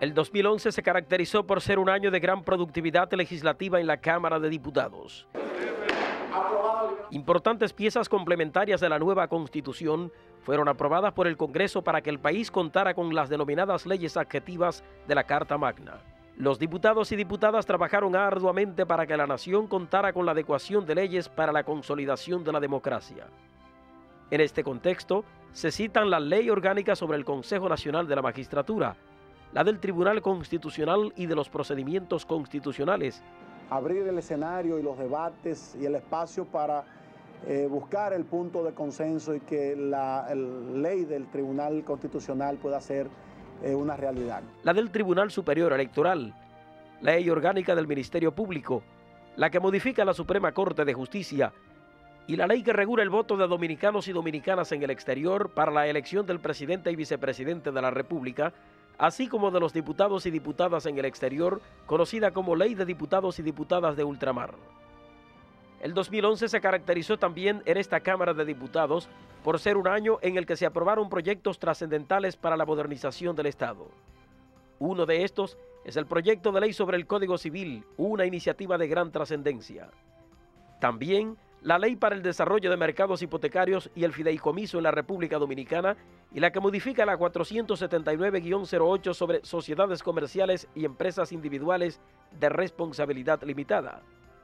El 2011 se caracterizó por ser un año de gran productividad legislativa en la Cámara de Diputados. Importantes piezas complementarias de la nueva Constitución fueron aprobadas por el Congreso para que el país contara con las denominadas leyes adjetivas de la Carta Magna. Los diputados y diputadas trabajaron arduamente para que la nación contara con la adecuación de leyes para la consolidación de la democracia. En este contexto, se citan la Ley Orgánica sobre el Consejo Nacional de la Magistratura, la del Tribunal Constitucional y de los procedimientos constitucionales. Abrir el escenario y los debates y el espacio para buscar el punto de consenso y que la ley del Tribunal Constitucional pueda ser una realidad. La del Tribunal Superior Electoral, la Ley Orgánica del Ministerio Público, la que modifica la Suprema Corte de Justicia y la ley que regula el voto de dominicanos y dominicanas en el exterior para la elección del presidente y vicepresidente de la República, así como de los diputados y diputadas en el exterior, conocida como Ley de Diputados y Diputadas de Ultramar. El 2011 se caracterizó también en esta Cámara de Diputados por ser un año en el que se aprobaron proyectos trascendentales para la modernización del Estado. Uno de estos es el proyecto de ley sobre el Código Civil, una iniciativa de gran trascendencia. También la Ley para el Desarrollo de Mercados Hipotecarios y el Fideicomiso en la República Dominicana y la que modifica la 479-08 sobre sociedades comerciales y empresas individuales de responsabilidad limitada.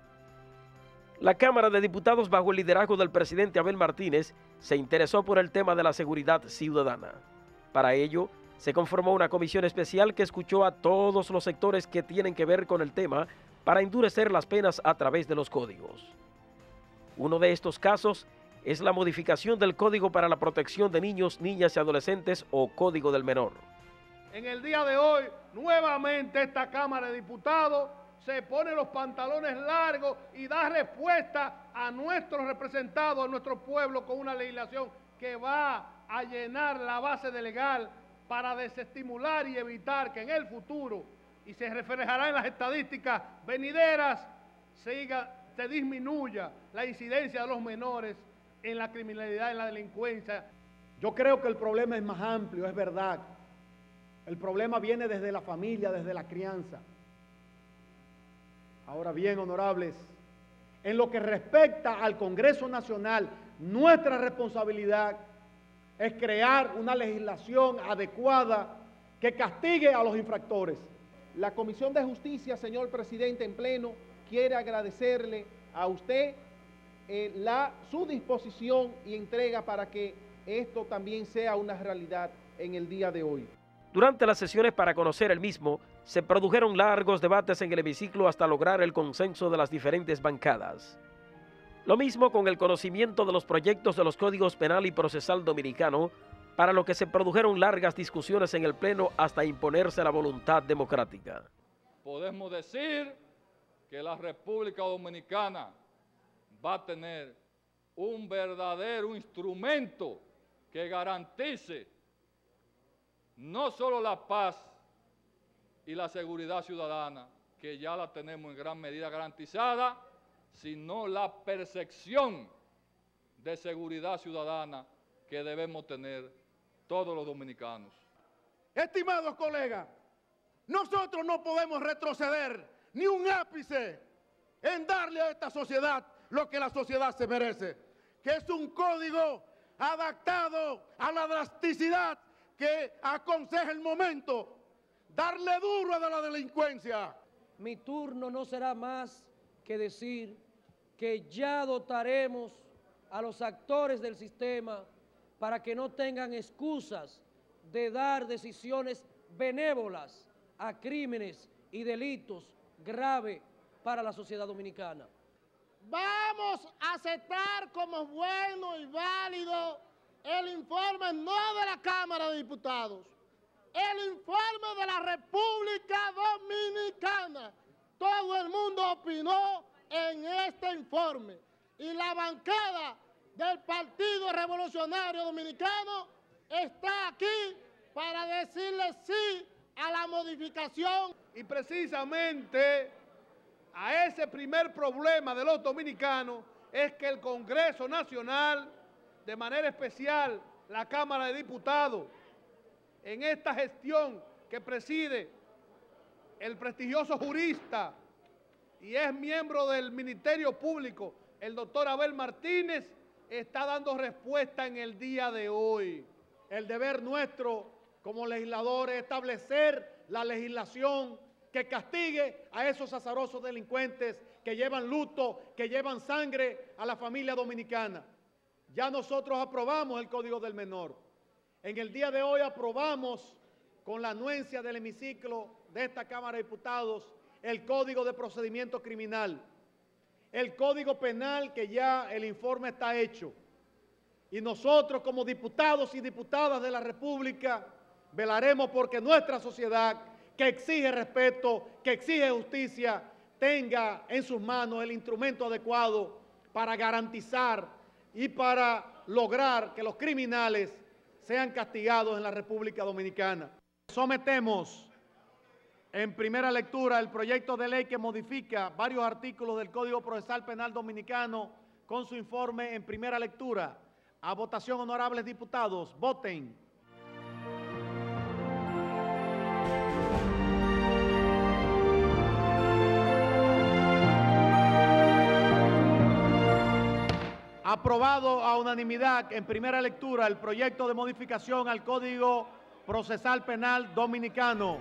La Cámara de Diputados, bajo el liderazgo del presidente Abel Martínez, se interesó por el tema de la seguridad ciudadana. Para ello, se conformó una comisión especial que escuchó a todos los sectores que tienen que ver con el tema para endurecer las penas a través de los códigos. Uno de estos casos es la modificación del Código para la Protección de Niños, Niñas y Adolescentes o Código del Menor. En el día de hoy, nuevamente esta Cámara de Diputados se pone los pantalones largos y da respuesta a nuestros representados, a nuestro pueblo, con una legislación que va a llenar la base de legal para desestimular y evitar que en el futuro, y se reflejará en las estadísticas venideras, se disminuya la incidencia de los menores en la criminalidad, en la delincuencia. Yo creo que el problema es más amplio, es verdad. El problema viene desde la familia, desde la crianza. Ahora bien, honorables, en lo que respecta al Congreso Nacional, nuestra responsabilidad es crear una legislación adecuada que castigue a los infractores. La Comisión de Justicia, señor presidente, en pleno, quiere agradecerle a usted su disposición y entrega para que esto también sea una realidad en el día de hoy. Durante las sesiones para conocer el mismo, se produjeron largos debates en el hemiciclo hasta lograr el consenso de las diferentes bancadas. Lo mismo con el conocimiento de los proyectos de los códigos penal y procesal dominicano, para lo que se produjeron largas discusiones en el Pleno hasta imponerse la voluntad democrática. Podemos decir que la República Dominicana va a tener un verdadero instrumento que garantice no solo la paz y la seguridad ciudadana, que ya la tenemos en gran medida garantizada, sino la percepción de seguridad ciudadana que debemos tener todos los dominicanos. Estimados colegas, nosotros no podemos retroceder ni un ápice en darle a esta sociedad lo que la sociedad se merece, que es un código adaptado a la drasticidad que aconseja el momento, darle duro a la delincuencia. Mi turno no será más que decir que ya dotaremos a los actores del sistema para que no tengan excusas de dar decisiones benévolas a crímenes y delitos graves para la sociedad dominicana. Vamos a aceptar como bueno y válido el informe no de la Cámara de Diputados, el informe de la República Dominicana. Todo el mundo opinó en este informe y la bancada del Partido Revolucionario Dominicano está aquí para decirle sí a la modificación. Y precisamente a ese primer problema de los dominicanos es que el Congreso Nacional, de manera especial la Cámara de Diputados, en esta gestión que preside el prestigioso jurista y es miembro del Ministerio Público, el doctor Abel Martínez, está dando respuesta en el día de hoy. El deber nuestro como legisladores es establecer la legislación que castigue a esos azarosos delincuentes que llevan luto, que llevan sangre a la familia dominicana. Ya nosotros aprobamos el Código del Menor. En el día de hoy aprobamos con la anuencia del hemiciclo de esta Cámara de Diputados el Código de Procedimiento Criminal, el Código Penal, que ya el informe está hecho. Y nosotros como diputados y diputadas de la República velaremos porque nuestra sociedad, que exige respeto, que exige justicia, tenga en sus manos el instrumento adecuado para garantizar y para lograr que los criminales sean castigados en la República Dominicana. Sometemos en primera lectura el proyecto de ley que modifica varios artículos del Código Procesal Penal Dominicano con su informe en primera lectura. A votación, honorables diputados, voten. Aprobado a unanimidad en primera lectura el proyecto de modificación al Código Procesal Penal Dominicano.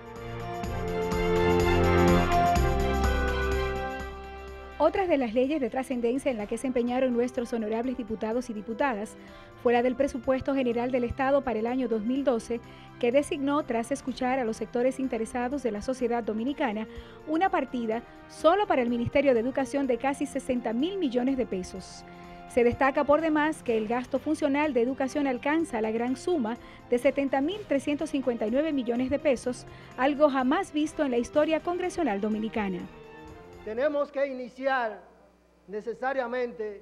Otras de las leyes de trascendencia en la que se empeñaron nuestros honorables diputados y diputadas fue la del Presupuesto General del Estado para el año 2012, que designó, tras escuchar a los sectores interesados de la sociedad dominicana, una partida solo para el Ministerio de Educación de casi 60.000 millones de pesos. Se destaca por demás que el gasto funcional de educación alcanza la gran suma de 70.359 millones de pesos, algo jamás visto en la historia congresional dominicana. Tenemos que iniciar necesariamente,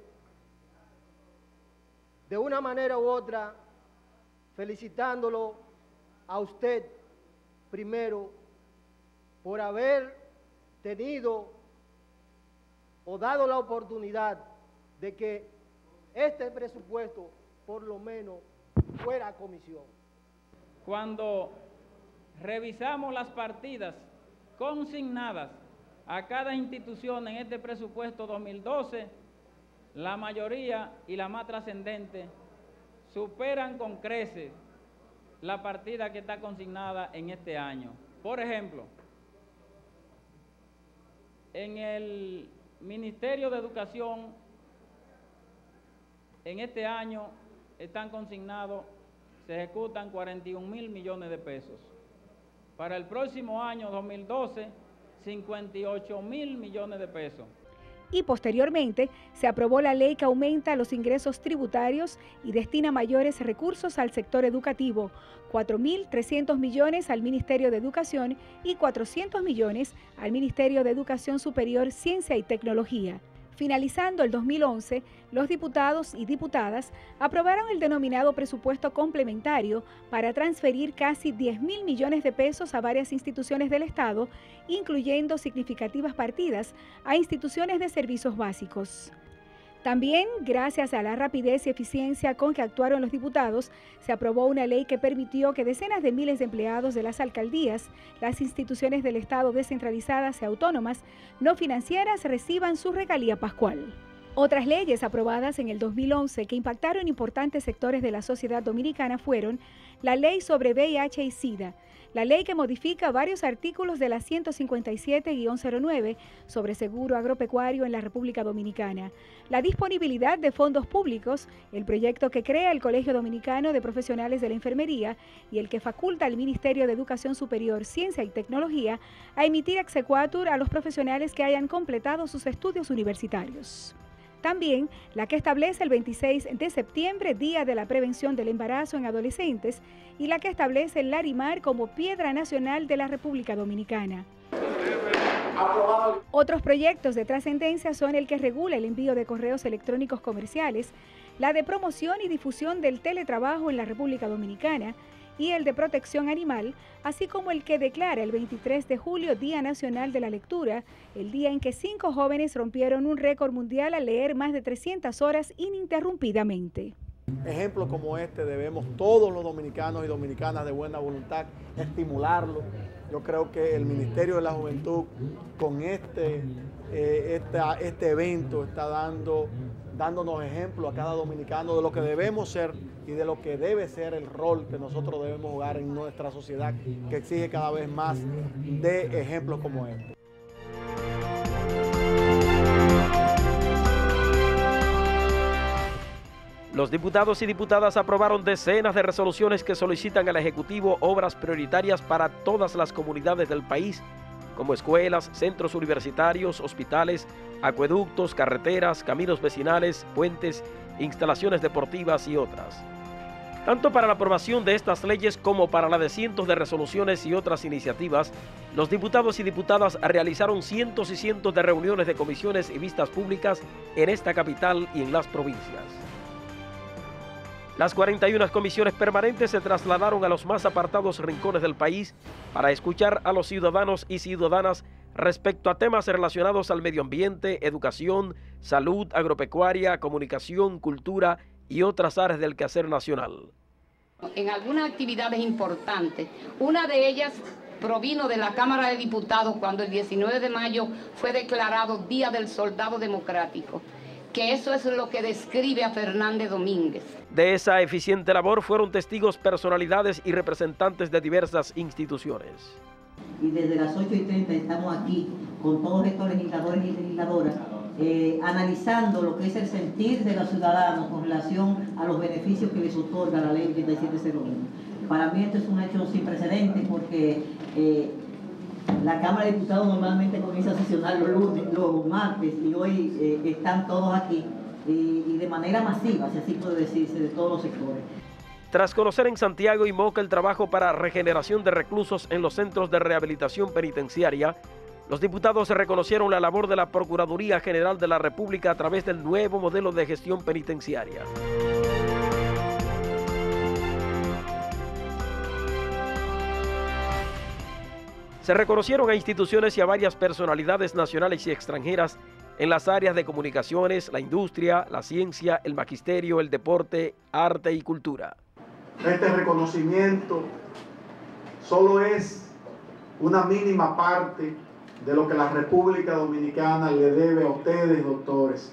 de una manera u otra, felicitándolo a usted primero por haber tenido o dado la oportunidad de que este presupuesto por lo menos fuera a comisión. Cuando revisamos las partidas consignadas a cada institución en este presupuesto 2012, la mayoría y la más trascendente superan con creces la partida que está consignada en este año. Por ejemplo, en el Ministerio de Educación, en este año están consignados, se ejecutan 41.000 millones de pesos. Para el próximo año 2012, 58.000 millones de pesos. Y posteriormente se aprobó la ley que aumenta los ingresos tributarios y destina mayores recursos al sector educativo, 4.300 millones al Ministerio de Educación y 400 millones al Ministerio de Educación Superior, Ciencia y Tecnología. Finalizando el 2011, los diputados y diputadas aprobaron el denominado presupuesto complementario para transferir casi 10.000 millones de pesos a varias instituciones del Estado, incluyendo significativas partidas a instituciones de servicios básicos. También, gracias a la rapidez y eficiencia con que actuaron los diputados, se aprobó una ley que permitió que decenas de miles de empleados de las alcaldías, las instituciones del Estado descentralizadas y autónomas, no financieras, reciban su regalía pascual. Otras leyes aprobadas en el 2011 que impactaron importantes sectores de la sociedad dominicana fueron la Ley sobre VIH y SIDA, la ley que modifica varios artículos de la 157-09 sobre seguro agropecuario en la República Dominicana, la disponibilidad de fondos públicos, el proyecto que crea el Colegio Dominicano de Profesionales de la Enfermería y el que faculta al Ministerio de Educación Superior, Ciencia y Tecnología a emitir exequatur a los profesionales que hayan completado sus estudios universitarios. También la que establece el 26 de septiembre, Día de la Prevención del Embarazo en Adolescentes, y la que establece el Larimar como Piedra Nacional de la República Dominicana. Otros proyectos de trascendencia son el que regula el envío de correos electrónicos comerciales, la de promoción y difusión del teletrabajo en la República Dominicana y el de protección animal, así como el que declara el 23 de julio Día Nacional de la Lectura, el día en que 5 jóvenes rompieron un récord mundial al leer más de 300 horas ininterrumpidamente. Ejemplos como este debemos todos los dominicanos y dominicanas de buena voluntad estimularlo Yo creo que el Ministerio de la Juventud con este evento está dándonos ejemplo a cada dominicano de lo que debemos ser y de lo que debe ser el rol que nosotros debemos jugar en nuestra sociedad, que exige cada vez más de ejemplos como este. Los diputados y diputadas aprobaron decenas de resoluciones que solicitan al Ejecutivo obras prioritarias para todas las comunidades del país, como escuelas, centros universitarios, hospitales, acueductos, carreteras, caminos vecinales, puentes, instalaciones deportivas y otras. Tanto para la aprobación de estas leyes como para la de cientos de resoluciones y otras iniciativas, los diputados y diputadas realizaron cientos y cientos de reuniones de comisiones y vistas públicas en esta capital y en las provincias. Las 41 comisiones permanentes se trasladaron a los más apartados rincones del país para escuchar a los ciudadanos y ciudadanas respecto a temas relacionados al medio ambiente, educación, salud, agropecuaria, comunicación, cultura y otras áreas del quehacer nacional. En algunas actividades importantes, una de ellas provino de la Cámara de Diputados cuando el 19 de mayo fue declarado Día del Soldado Democrático, que eso es lo que describe a Fernández Domínguez. De esa eficiente labor fueron testigos personalidades y representantes de diversas instituciones. Y desde las 8:30 estamos aquí con todos estos legisladores y legisladoras analizando lo que es el sentir de los ciudadanos con relación a los beneficios que les otorga la ley 8701. Para mí esto es un hecho sin precedentes porque la Cámara de Diputados normalmente comienza a sesionar los lunes, los martes, y hoy están todos aquí y de manera masiva, si así puede decirse, de todos los sectores. Tras conocer en Santiago y Moca el trabajo para regeneración de reclusos en los centros de rehabilitación penitenciaria, los diputados reconocieron la labor de la Procuraduría General de la República a través del nuevo modelo de gestión penitenciaria. Se reconocieron a instituciones y a varias personalidades nacionales y extranjeras en las áreas de comunicaciones, la industria, la ciencia, el magisterio, el deporte, arte y cultura. Este reconocimiento solo es una mínima parte de lo que la República Dominicana le debe a ustedes, doctores.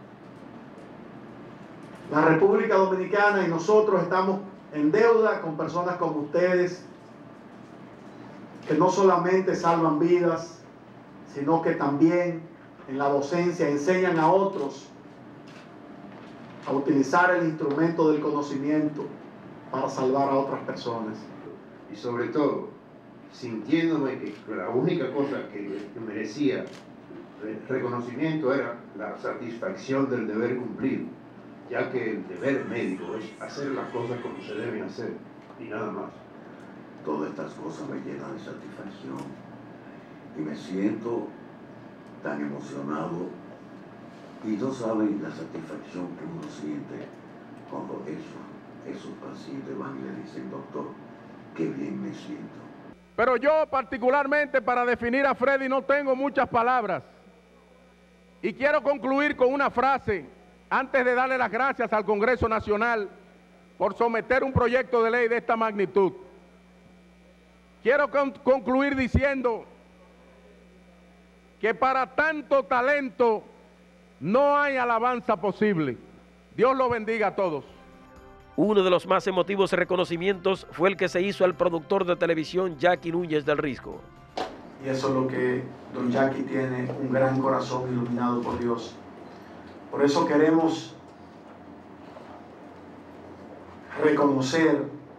La República Dominicana y nosotros estamos en deuda con personas como ustedes, que no solamente salvan vidas, sino que también en la docencia enseñan a otros a utilizar el instrumento del conocimiento para salvar a otras personas. Y sobre todo, sintiéndome que la única cosa que merecía reconocimiento era la satisfacción del deber cumplido, ya que el deber médico es hacer las cosas como se deben hacer y nada más. Todas estas cosas me llenan de satisfacción y me siento tan emocionado, y no saben la satisfacción que uno siente cuando esos pacientes van y le dicen: doctor, qué bien me siento. Pero yo particularmente para definir a Freddy no tengo muchas palabras, y quiero concluir con una frase antes de darle las gracias al Congreso Nacional por someter un proyecto de ley de esta magnitud. Quiero concluir diciendo que para tanto talento no hay alabanza posible. Dios lo bendiga a todos. Uno de los más emotivos reconocimientos fue el que se hizo al productor de televisión Jackie Núñez del Risco. Y eso es lo que don Jackie tiene, un gran corazón iluminado por Dios. Por eso queremos reconocer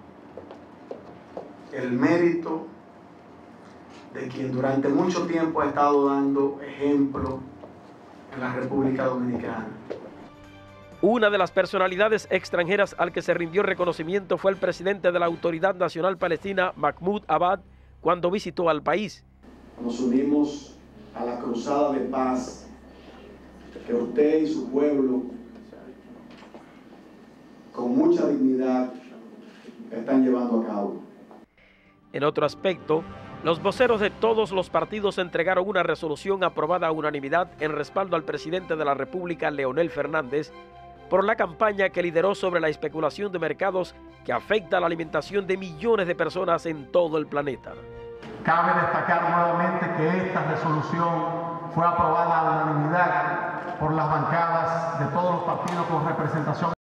el mérito de quien durante mucho tiempo ha estado dando ejemplo en la República Dominicana. Una de las personalidades extranjeras al que se rindió reconocimiento fue el presidente de la Autoridad Nacional Palestina, Mahmoud Abbas, cuando visitó al país. Nos unimos a la cruzada de paz que usted y su pueblo, con mucha dignidad, están llevando a cabo. En otro aspecto, los voceros de todos los partidos entregaron una resolución aprobada a unanimidad en respaldo al presidente de la República, Leonel Fernández, por la campaña que lideró sobre la especulación de mercados que afecta a la alimentación de millones de personas en todo el planeta. Cabe destacar nuevamente que esta resolución fue aprobada a unanimidad por las bancadas de todos los partidos con representación